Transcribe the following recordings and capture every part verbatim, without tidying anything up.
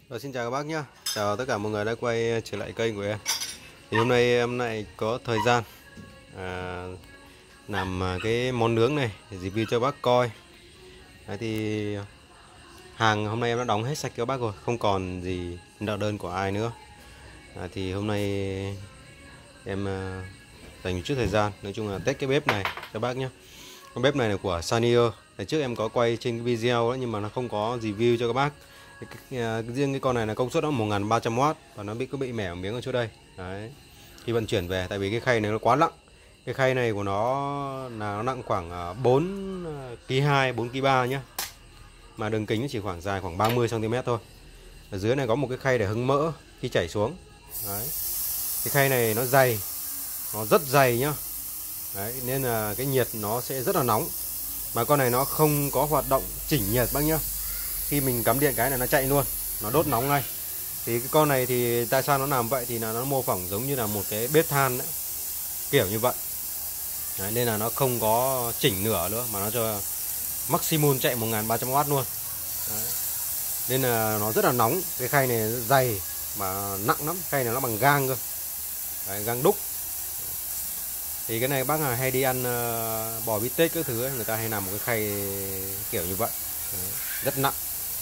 Rồi, xin chào các bác nhé. Chào tất cả mọi người đã quay trở lại kênh của em. Thì hôm nay em lại có thời gian à, làm cái món nướng này để review cho bác coi. Đấy thì hàng hôm nay em đã đóng hết sạch cho bác rồi, không còn gì nợ đơn của ai nữa. À, thì hôm nay em à, dành một chút thời gian, nói chung là test cái bếp này cho bác nhé. Con bếp này là của Sanier. Hồi trước em có quay trên cái video đó, nhưng mà nó không có review cho các bác. Cái, cái, cái, riêng cái con này là công suất nó một nghìn ba trăm oát và nó bị có bị mẻ một miếng ở chỗ đây. Đấy. Khi vận chuyển về, tại vì cái khay này nó quá nặng. Cái khay này của nó là nó nặng khoảng bốn ki lô hai, bốn ki lô ba nhá. Mà đường kính nó chỉ khoảng dài khoảng ba mươi xăng ti mét thôi. Ở dưới này có một cái khay để hứng mỡ khi chảy xuống. Đấy. Cái khay này nó dày, nó rất dày nhá. Đấy, nên là cái nhiệt nó sẽ rất là nóng. Mà con này nó không có hoạt động chỉnh nhiệt bác nhá. Khi mình cắm điện cái này nó chạy luôn, nó đốt nóng ngay. Thì cái con này thì tại sao nó làm vậy thì là nó mô phỏng giống như là một cái bếp than đấy, kiểu như vậy. Đấy, nên là nó không có chỉnh nửa nữa mà nó cho maximum chạy một nghìn ba trăm oát luôn. Đấy. Nên là nó rất là nóng. Cái khay này dày mà nặng lắm, khay này nó bằng gang cơ. Đấy, gang đúc. Thì cái này bác là hay đi ăn uh, bò bít tết các thứ ấy, người ta hay làm một cái khay kiểu như vậy. Đấy, rất nặng.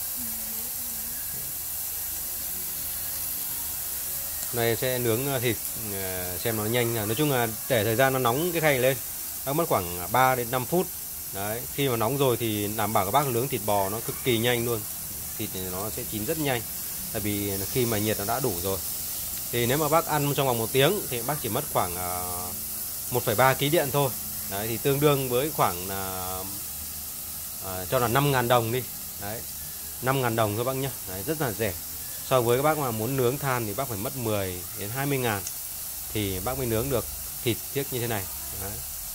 Này sẽ nướng thịt xem nó nhanh. Nói chung là để thời gian nó nóng cái khay lên, nó mất khoảng ba đến năm phút. Đấy, khi mà nóng rồi thì đảm bảo các bác nướng thịt bò nó cực kỳ nhanh luôn. Thịt nó sẽ chín rất nhanh. Tại vì khi mà nhiệt nó đã đủ rồi. Thì nếu mà bác ăn trong vòng một tiếng thì bác chỉ mất khoảng một phẩy ba ki lô điện thôi. Đấy, thì tương đương với khoảng là à, cho là năm nghìn đồng đi. Đấy, năm nghìn đồng thôi bác nhá. Đấy, rất là rẻ. So với các bác mà muốn nướng than thì bác phải mất mười đến hai mươi ngàn thì bác mới nướng được thịt tiếc như thế này. Đấy.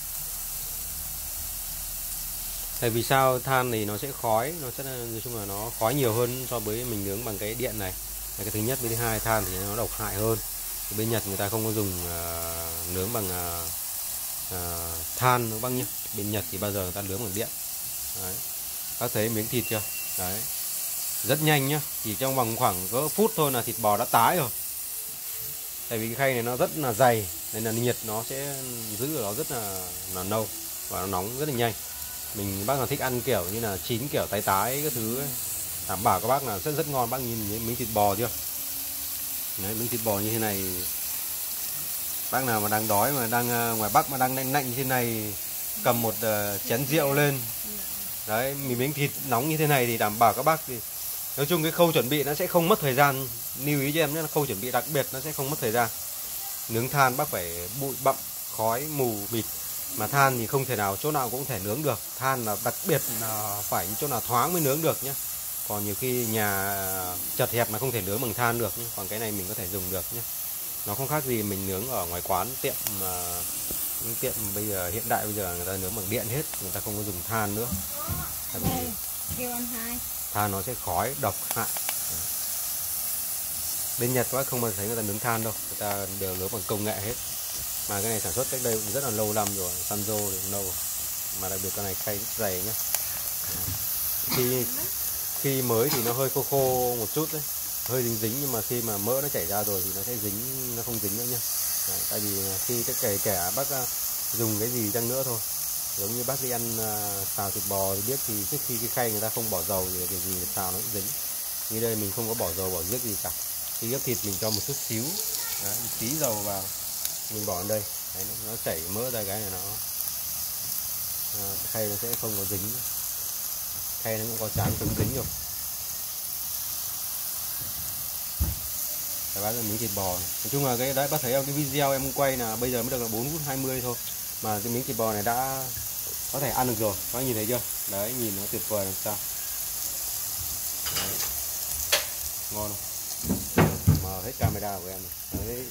Tại vì sao than thì nó sẽ khói, nó sẽ nói chung là nó khói nhiều hơn so với mình nướng bằng cái điện này. Cái thứ nhất, với thứ hai, than thì nó độc hại hơn. Thì bên Nhật người ta không có dùng uh, nướng bằng uh, uh, than nữa bác nhé. Bên Nhật thì bao giờ người ta nướng bằng điện. Đấy. Bác thấy miếng thịt chưa? Đấy. Rất nhanh nhá, chỉ trong vòng khoảng cỡ phút thôi là thịt bò đã tái rồi. Tại vì cái khay này nó rất là dày nên là nhiệt nó sẽ giữ ở đó rất là, là lâu và nó nóng rất là nhanh. Mình bác nào thích ăn kiểu như là chín kiểu tái tái các thứ ấy, đảm bảo các bác là rất rất ngon. Bác nhìn miếng thịt bò chưa? Đấy, miếng thịt bò như thế này, bác nào mà đang đói mà đang ngoài Bắc mà đang lạnh lạnh như thế này, cầm một uh, chén rượu lên, đấy, miếng thịt nóng như thế này thì đảm bảo các bác thì nói chung cái khâu chuẩn bị nó sẽ không mất thời gian. Lưu ý cho em nhé, khâu chuẩn bị đặc biệt nó sẽ không mất thời gian. Nướng than bác phải bụi bặm, khói mù mịt. Mà than thì không thể nào chỗ nào cũng thể nướng được. Than là đặc biệt là phải chỗ nào thoáng mới nướng được nhé. Còn nhiều khi nhà chật hẹp là không thể nướng bằng than được nhé. Còn cái này mình có thể dùng được nhé. Nó không khác gì mình nướng ở ngoài quán tiệm mà những tiệm bây giờ hiện đại bây giờ người ta nướng bằng điện hết, người ta không có dùng than nữa. Tại vì than nó sẽ khói độc hại. Bên Nhật quá không bao giờ thấy người ta nướng than đâu, người ta đều nướng bằng công nghệ hết. Mà cái này sản xuất cách đây rất là lâu năm rồi, Sanzo thì lâu rồi. Mà đặc biệt con này khay rất dày nhá. Khi khi mới thì nó hơi khô khô một chút đấy, hơi dính dính, nhưng mà khi mà mỡ nó chảy ra rồi thì nó sẽ dính, nó không dính nữa nhá. Đấy, tại vì khi cái kể kẻ bác dùng cái gì chăng nữa thôi, giống như bác đi ăn uh, xào thịt bò thì biết, thì trước khi cái khay người ta không bỏ dầu thì cái gì xào nó cũng dính. Như đây mình không có bỏ dầu bỏ giết gì cả. Khi gấp thịt mình cho một chút xíu, đấy, một tí dầu vào, mình bỏ ở đây, đấy, nó chảy mỡ ra cái này nó à, khay nó sẽ không có dính. Khay nó cũng có chán cứng dính rồi. Đấy, bác là miếng thịt bò này. Nói chung là cái đấy bác thấy không, cái video em quay là bây giờ mới được là bốn phút hai mươi thôi, mà cái miếng thịt bò này đã có thể ăn được rồi. Các bạn nhìn thấy chưa? Đấy, nhìn nó tuyệt vời làm sao. Đấy. Ngon không? Mở hết camera của em này. Đấy.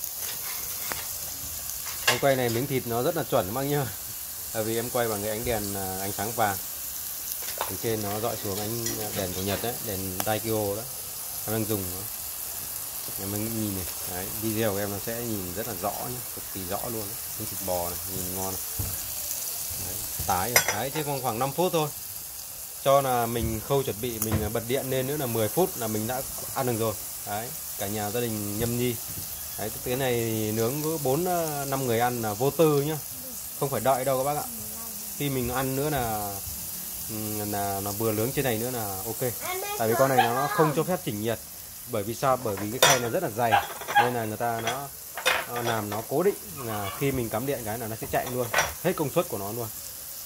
Em quay này miếng thịt nó rất là chuẩn bác nhá. Tại vì em quay bằng cái ánh đèn ánh sáng vàng. Từ trên nó dọi xuống ánh đèn của Nhật đấy, đèn Daikyo đó. Em đang dùng nó. Em mới nhìn này. Đấy, video của em nó sẽ nhìn rất là rõ nhé, cực kỳ rõ luôn đấy. Miếng thịt bò này, nhìn ngon này. Đấy, tái rồi. Đấy, chứ còn khoảng năm phút thôi. cho là mình khâu chuẩn bị, mình bật điện lên nữa là mười phút là mình đã ăn được rồi. Đấy, cả nhà gia đình nhâm nhi. Đấy, cái này nướng với bốn năm người ăn là vô tư nhá, không phải đợi đâu các bác ạ. Khi mình ăn nữa là là nó vừa nướng trên này nữa là ok. Tại vì con này nó không cho phép chỉnh nhiệt. Bởi vì sao? Bởi vì cái khay nó rất là dày, nên là người ta nó, nó làm nó cố định là khi mình cắm điện cái là nó sẽ chạy luôn hết công suất của nó luôn.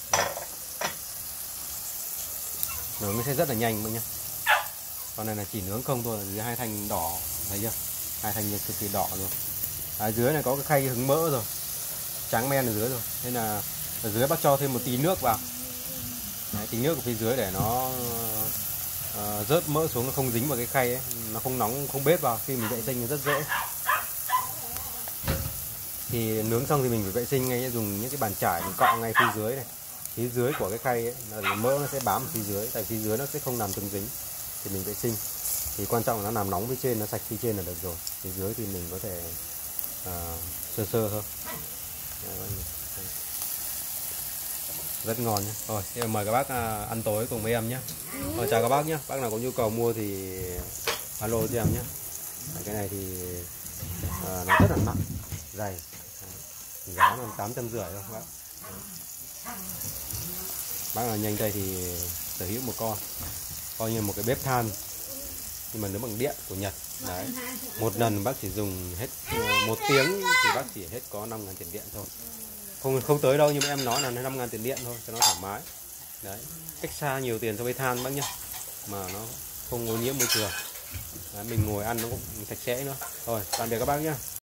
Nướng nó sẽ rất là nhanh mọi nhá. Con này là chỉ nướng không thôi, dưới hai thanh đỏ, thấy chưa? Hai thanh cực kỳ đỏ luôn. Ở dưới này có cái khay hứng mỡ rồi, trắng men ở dưới rồi, nên là ở dưới bác cho thêm một tí nước vào. Đấy, tí nước ở phía dưới để nó uh, rớt mỡ xuống, nó không dính vào cái khay ấy, nó không nóng, không bếp vào, khi mình vệ sinh nó rất dễ. Thì nướng xong thì mình phải vệ sinh ngay, dùng những cái bàn chải mình cọ ngay phía dưới này, phía dưới của cái khay ấy, là mỡ nó sẽ bám ở phía dưới, tại phía dưới nó sẽ không làm tương dính. Thì mình vệ sinh, thì quan trọng là nó làm nóng phía trên, nó sạch phía trên là được rồi. Phía dưới thì mình có thể uh, sơ sơ hơn. Rất ngon nhé. Rồi, mời các bác ăn tối cùng với em nhé. Rồi, chào các bác nhé. Bác nào có nhu cầu mua thì alo cho em nhé. Cái này thì à, nó rất là nặng, dày, giá là tám trăm rưỡi thôi các bác. Bác nào nhanh tay thì sở hữu một con, coi như một cái bếp than nhưng mà nướng bằng điện của Nhật. Đấy, một lần bác chỉ dùng hết một tiếng thì bác chỉ hết có năm ngàn tiền điện thôi. Không không tới đâu, nhưng mà em nói là năm ngàn tiền điện thôi cho nó thoải mái. Đấy, cách xa nhiều tiền so với than bác nhá, mà nó không ô nhiễm môi trường. Đấy, mình ngồi ăn nó cũng sạch sẽ nữa. Rồi, tạm biệt các bác nhá.